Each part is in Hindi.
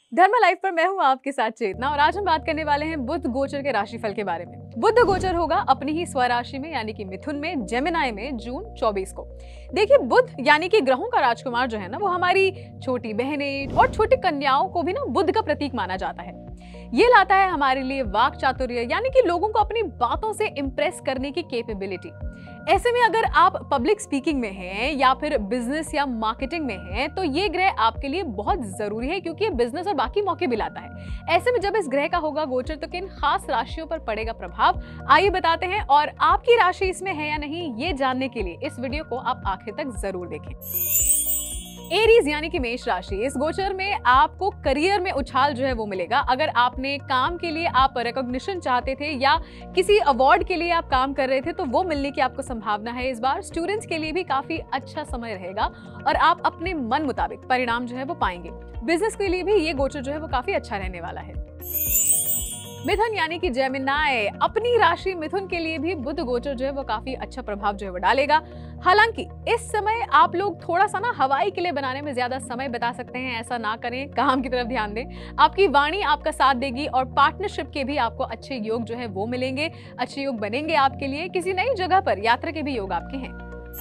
धर्म लाइफ पर मैं हूं आपके साथ चेतना और आज हम बात करने वाले हैं बुध गोचर के राशिफल के बारे में। बुध गोचर होगा अपनी ही स्वराशि में यानी कि मिथुन में, जेमिनाई में जून 24 को। देखिए, बुध यानी कि ग्रहों का राजकुमार जो है ना, वो हमारी छोटी बहनें और छोटी कन्याओं को भी ना बुध का प्रतीक माना जाता है। ये लाता है हमारे लिए वाक चातुर्य यानी कि लोगों को अपनी बातों से इंप्रेस करने की कैपेबिलिटी। ऐसे में अगर आप पब्लिक स्पीकिंग में हैं या फिर बिजनेस या मार्केटिंग में हैं तो ये ग्रह आपके लिए बहुत जरूरी है, क्योंकि ये बिजनेस और बाकी मौके भी लाता है। ऐसे में जब इस ग्रह का होगा गोचर तो किन खास राशियों पर पड़ेगा प्रभाव, आइए बताते हैं। और आपकी राशि इसमें है या नहीं, ये जानने के लिए इस वीडियो को आप आखिर तक जरूर देखें। एरीज यानी कि मेष राशि, इस गोचर में आपको करियर में उछाल जो है वो मिलेगा। अगर आपने काम के लिए आप रिकॉग्निशन चाहते थे या किसी अवार्ड के लिए आप काम कर रहे थे तो वो मिलने की आपको संभावना है इस बार। स्टूडेंट्स के लिए भी काफी अच्छा समय रहेगा और आप अपने मन मुताबिक परिणाम जो है वो पाएंगे। बिजनेस के लिए भी ये गोचर जो है वो काफी अच्छा रहने वाला है। मिथुन यानी कि जेमिनाई, अपनी राशि मिथुन के लिए भी बुध गोचर जो है वो काफी अच्छा प्रभाव जो है वो डालेगा। हालांकि इस समय आप लोग थोड़ा सा ना हवाई किले बनाने में ज्यादा समय बिता सकते हैं, ऐसा ना करें, काम की तरफ ध्यान दें। आपकी वाणी आपका साथ देगी और पार्टनरशिप के भी आपको अच्छे योग जो है वो मिलेंगे, अच्छे योग बनेंगे आपके लिए। किसी नई जगह पर यात्रा के भी योग आपके हैं।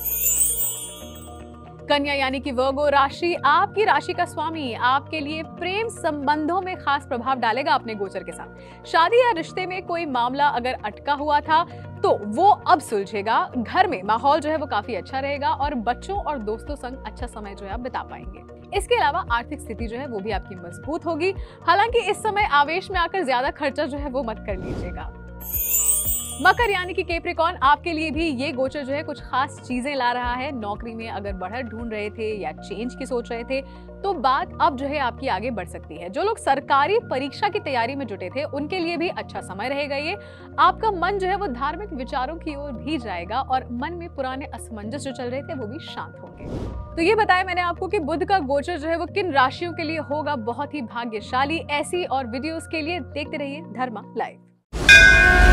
कन्या यानी कि वर्गो राशि, आपकी राशि का स्वामी आपके लिए प्रेम संबंधों में खास प्रभाव डालेगा अपने गोचर के साथ। शादी या रिश्ते में कोई मामला अगर अटका हुआ था तो वो अब सुलझेगा। घर में माहौल जो है वो काफी अच्छा रहेगा और बच्चों और दोस्तों संग अच्छा समय जो है आप बिता पाएंगे। इसके अलावा आर्थिक स्थिति जो है वो भी आपकी मजबूत होगी। हालांकि इस समय आवेश में आकर ज्यादा खर्चा जो है वो मत कर लीजिएगा। मकर यानी कि कैप्रिकॉर्न, आपके लिए भी ये गोचर जो है कुछ खास चीजें ला रहा है। नौकरी में अगर बढ़त ढूंढ रहे थे या चेंज की सोच रहे थे तो बात अब जो है आपकी आगे बढ़ सकती है। जो लोग सरकारी परीक्षा की तैयारी में जुटे थे उनके लिए भी अच्छा समय रहेगा ये। आपका मन जो है वो धार्मिक विचारों की ओर भी जाएगा और मन में पुराने असमंजस जो चल रहे थे वो भी शांत होंगे। तो ये बताया मैंने आपको कि बुध का गोचर जो है वो किन राशियों के लिए होगा बहुत ही भाग्यशाली। ऐसी और वीडियोस के लिए देखते रहिए धर्मा लाइव।